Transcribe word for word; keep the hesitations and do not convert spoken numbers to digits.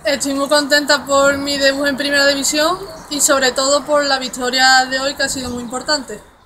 Estoy muy contenta por mi debut en Primera División y sobre todo por la victoria de hoy, que ha sido muy importante.